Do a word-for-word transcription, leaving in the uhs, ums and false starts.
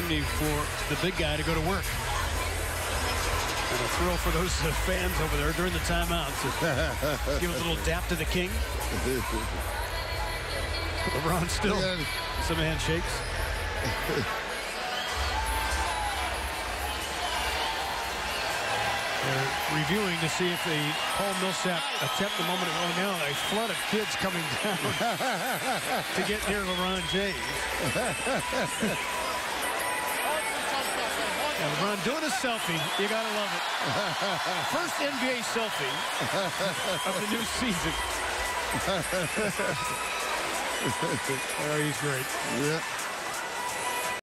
opportunity for the big guy to go to work. And a thrill for those uh, fans over there during the timeout to give a little dap to the king. LeBron still some handshakes. They're reviewing to see if the Paul Millsap attempt a moment ago. Now a flood of kids coming down to get near LeBron James. And LeBron doing a selfie. You gotta love it. First N B A selfie of the new season. Oh, he's great. Yeah.